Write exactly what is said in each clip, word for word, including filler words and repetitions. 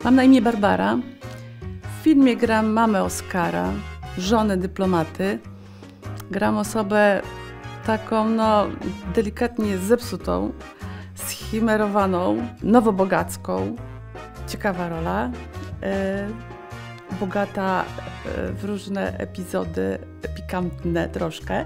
Mam na imię Barbara. W filmie gram mamę Oskara, żonę dyplomaty. Gram osobę taką, no, delikatnie zepsutą, schimerowaną, nowobogacką. Ciekawa rola, e, bogata e, w różne epizody, pikantne troszkę.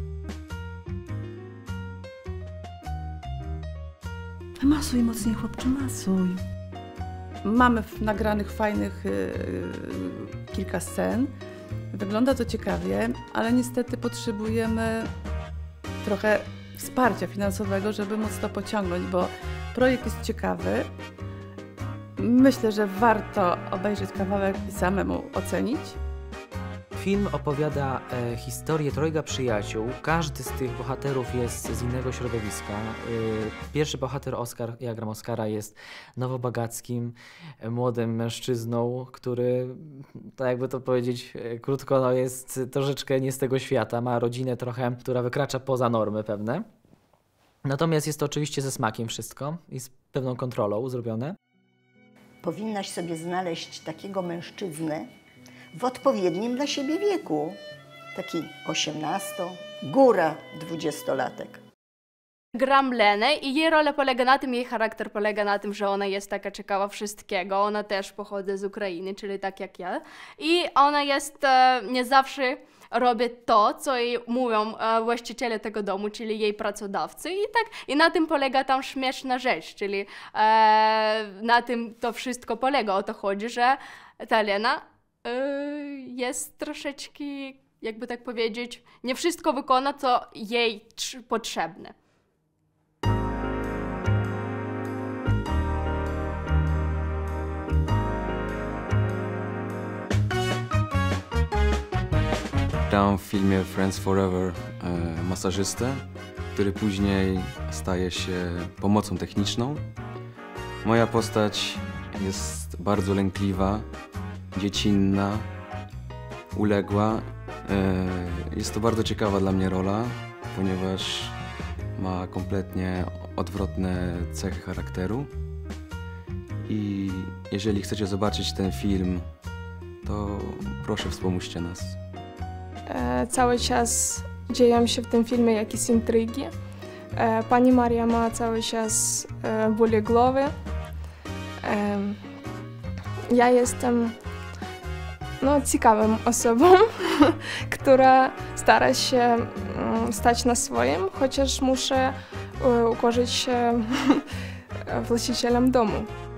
Masuj mocniej, chłopcze, masuj. Mamy nagranych fajnych y, kilka scen. Wygląda to ciekawie, ale niestety potrzebujemy trochę wsparcia finansowego, żeby móc to pociągnąć, bo projekt jest ciekawy. Myślę, że warto obejrzeć kawałek i samemu ocenić. Film opowiada e, historię trojga przyjaciół. Każdy z tych bohaterów jest z innego środowiska. E, pierwszy bohater, Oskar, ja gram Oskara, jest nowobogackim, e, młodym mężczyzną, który, tak jakby to powiedzieć e, krótko, no jest troszeczkę nie z tego świata. Ma rodzinę trochę, która wykracza poza normy pewne. Natomiast jest to oczywiście ze smakiem wszystko i z pewną kontrolą zrobione. Powinnaś sobie znaleźć takiego mężczyznę, w odpowiednim dla siebie wieku. Taki osiemnasto, góra dwudziestolatek. Gram Lenę i jej rola polega na tym, jej charakter polega na tym, że ona jest taka ciekawa wszystkiego. Ona też pochodzi z Ukrainy, czyli tak jak ja. I ona jest, e, nie zawsze robi to, co jej mówią e, właściciele tego domu, czyli jej pracodawcy. I tak, i na tym polega tam śmieszna rzecz, czyli e, na tym to wszystko polega. O to chodzi, że ta Lena jest troszeczkę, jakby tak powiedzieć, nie wszystko wykona, co jej potrzebne. Gram w filmie Friends Forever e, masażystę, który później staje się pomocą techniczną. Moja postać jest bardzo lękliwa, dziecinna, uległa. Jest to bardzo ciekawa dla mnie rola, ponieważ ma kompletnie odwrotne cechy charakteru. I jeżeli chcecie zobaczyć ten film, to proszę wspomóżcie nas. Cały czas dzieją się w tym filmie jakieś intrygi. Pani Maria ma cały czas bóle głowy. Ja jestem no, ciekawą osobą, która stara się stać na swoim, chociaż muszę ukorzyć się właścicielem domu.